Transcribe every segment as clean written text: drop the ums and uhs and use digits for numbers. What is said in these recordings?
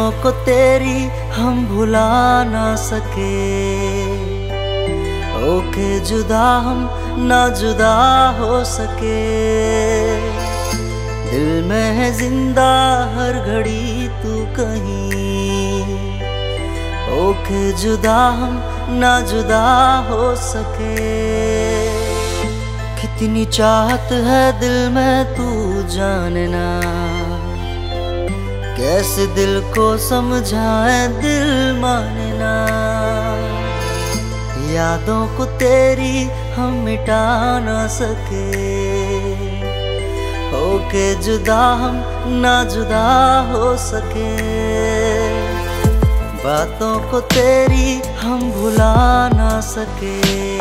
यादों को तेरी हम भुला ना सके, ओके जुदा हम ना जुदा हो सके। दिल में है जिंदा हर घड़ी तू कहीं, ओके जुदा हम ना जुदा हो सके। कितनी चाहत है दिल में तू जानना, कैसे दिल को समझाए दिल मानना। यादों को तेरी हम मिटा ना सके, होके जुदा हम ना जुदा हो सके। बातों को तेरी हम भुला ना सके,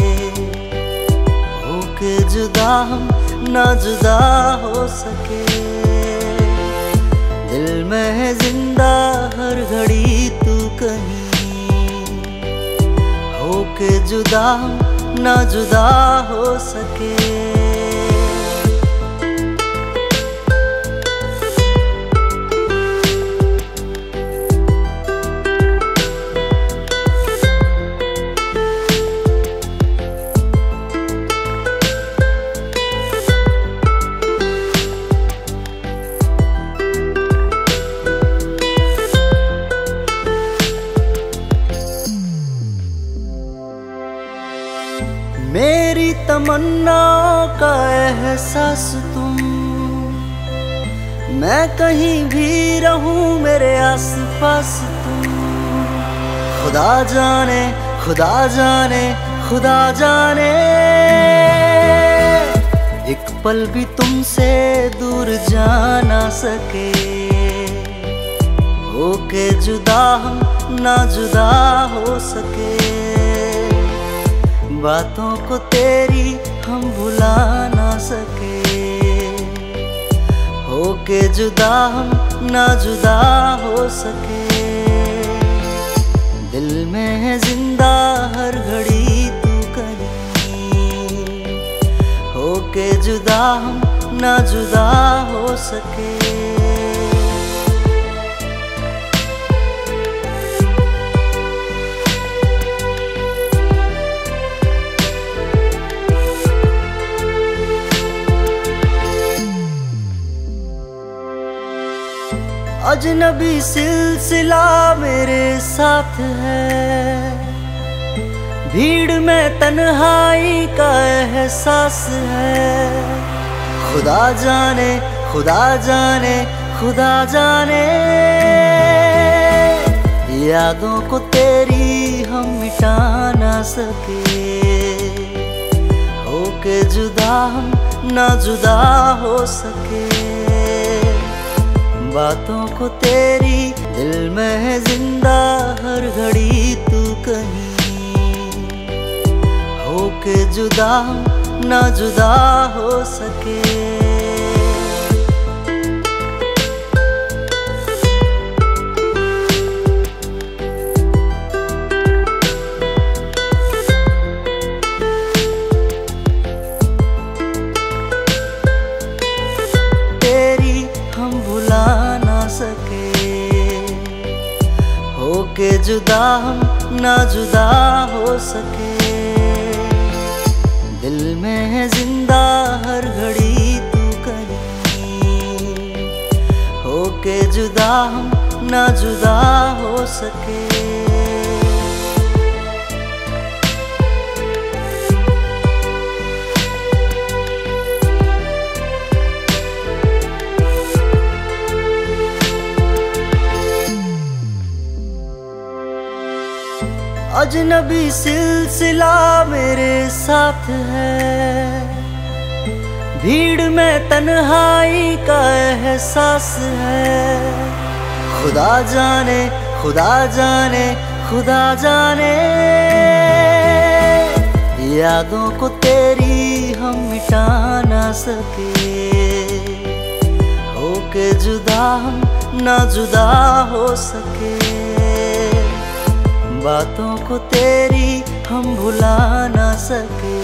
होके जुदा हम ना जुदा हो सके। दिल में है जिंदा हर घड़ी तू कहीं, होके जुदा हम ना जुदा हो सके। मेरी तमन्नाओं का एहसास तुम, मैं कहीं भी रहूं मेरे आसपास तुम। खुदा जाने खुदा जाने खुदा जाने, एक पल भी तुमसे दूर जा ना सके, होके जुदा हम ना जुदा हो सके। बातों को तेरी हम भुला ना सके, होके जुदा हम ना जुदा हो सके। दिल में है जिंदा हर घड़ी तू कहीं, होके जुदा हम ना जुदा हो सके। अजनबी सिलसिला मेरे साथ है, भीड़ में तन्हाई का एहसास है। खुदा जाने खुदा जाने खुदा जाने, यादों को तेरी हम मिटा ना सके, होके जुदा हम ना जुदा हो सके। बातों को तेरी दिल में है जिंदा हर घड़ी तू कहीं, होके जुदा हम ना जुदा हो सके। होके जुदा हम ना जुदा हो सके। दिल में है जिंदा हर घड़ी तू कहीं, होके जुदा हम ना जुदा हो सके। अजनबी सिलसिला मेरे साथ है, भीड़ में तन्हाई का एहसास है। खुदा जाने खुदा जाने खुदा जाने, यादों को तेरी हम मिटा ना सके, होके जुदा हम ना जुदा हो सके। बातों को तेरी हम भुला ना सके,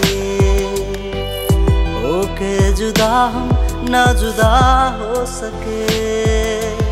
होके जुदा हम ना जुदा हो सके।